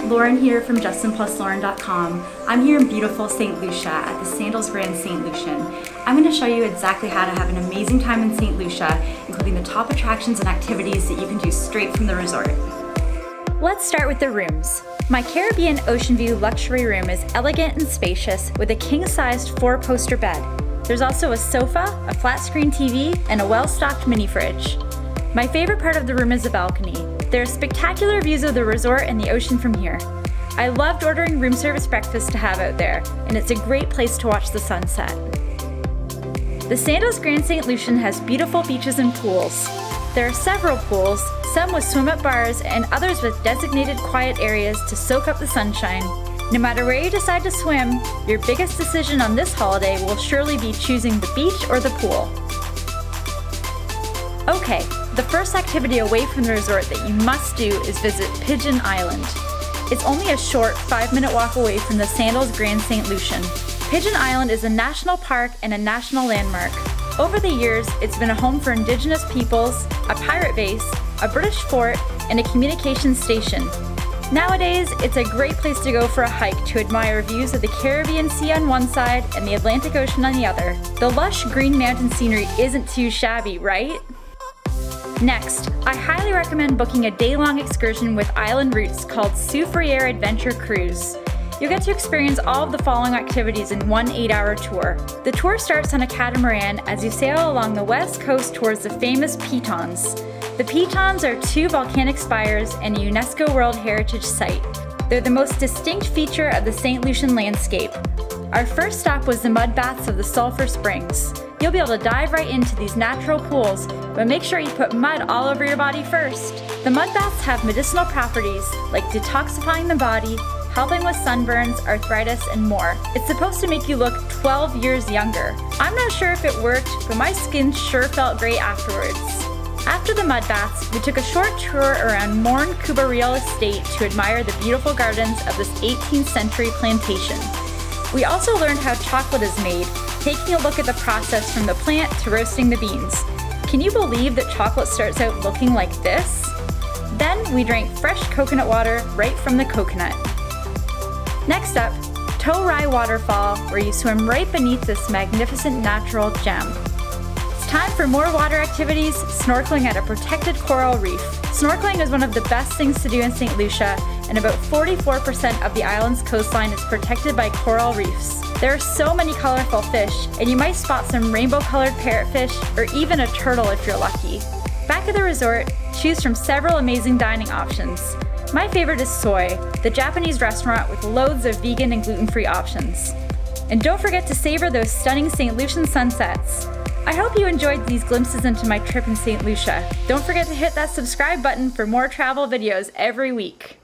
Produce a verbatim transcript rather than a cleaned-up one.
Lauren here from Justin Plus Lauren dot com. I'm here in beautiful Saint Lucia at the Sandals Grande St Lucian. I'm going to show you exactly how to have an amazing time in Saint Lucia, including the top attractions and activities that you can do straight from the resort. Let's start with the rooms. My Caribbean Ocean View luxury room is elegant and spacious with a king-sized four-poster bed. There's also a sofa, a flat-screen T V, and a well-stocked mini fridge. My favorite part of the room is the balcony. There are spectacular views of the resort and the ocean from here. I loved ordering room service breakfast to have out there, and it's a great place to watch the sunset. The Sandals Grande St Lucian has beautiful beaches and pools. There are several pools, some with swim-up bars and others with designated quiet areas to soak up the sunshine. No matter where you decide to swim, your biggest decision on this holiday will surely be choosing the beach or the pool. Okay, the first activity away from the resort that you must do is visit Pigeon Island. It's only a short five-minute walk away from the Sandals Grande St Lucian. Pigeon Island is a national park and a national landmark. Over the years, it's been a home for indigenous peoples, a pirate base, a British fort, and a communications station. Nowadays, it's a great place to go for a hike to admire views of the Caribbean Sea on one side and the Atlantic Ocean on the other. The lush green mountain scenery isn't too shabby, right? Next, I highly recommend booking a day-long excursion with island routes called Soufriere Adventure Cruise. You'll get to experience all of the following activities in one eight-hour tour. The tour starts on a catamaran as you sail along the west coast towards the famous Pitons. The Pitons are two volcanic spires and a UNESCO World Heritage Site. They're the most distinct feature of the Saint Lucian landscape. Our first stop was the mud baths of the Sulphur Springs. You'll be able to dive right into these natural pools, but make sure you put mud all over your body first. The mud baths have medicinal properties like detoxifying the body, helping with sunburns, arthritis, and more. It's supposed to make you look twelve years younger. I'm not sure if it worked, but my skin sure felt great afterwards. After the mud baths, we took a short tour around Morne Cuba Real Estate to admire the beautiful gardens of this eighteenth century plantation. We also learned how chocolate is made, taking a look at the process from the plant to roasting the beans. Can you believe that chocolate starts out looking like this? Then we drank fresh coconut water right from the coconut. Next up, Toh Rai Waterfall, where you swim right beneath this magnificent natural gem. It's time for more water activities, snorkeling at a protected coral reef. Snorkeling is one of the best things to do in Saint Lucia, and about forty-four percent of the island's coastline is protected by coral reefs. There are so many colorful fish, and you might spot some rainbow-colored parrotfish or even a turtle if you're lucky. Back at the resort, choose from several amazing dining options. My favorite is Soy, the Japanese restaurant with loads of vegan and gluten-free options. And don't forget to savor those stunning Saint Lucian sunsets. I hope you enjoyed these glimpses into my trip in Saint Lucia. Don't forget to hit that subscribe button for more travel videos every week.